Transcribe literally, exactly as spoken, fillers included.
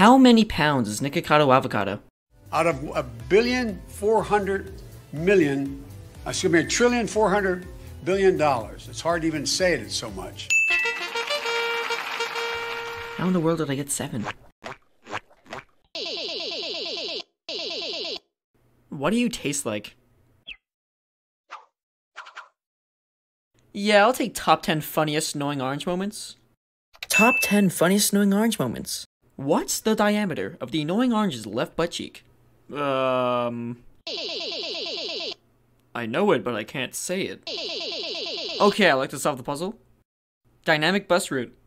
How many pounds is Nikocado avocado? Out of a billion four hundred million, excuse me, a trillion four hundred billion dollars. It's hard to even say it, it's so much. How in the world did I get seven? What do you taste like? Yeah, I'll take top ten funniest annoying orange moments. Top ten funniest annoying orange moments. What's the diameter of the annoying orange's left butt cheek? Um... I know it, but I can't say it. Okay, I like to solve the puzzle. Dynamic bus route.